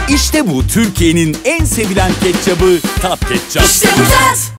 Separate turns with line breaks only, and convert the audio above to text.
İşte bu Türkiye'nin en sevilen ketçabı Tat Ketçap.
İşte bu Tat.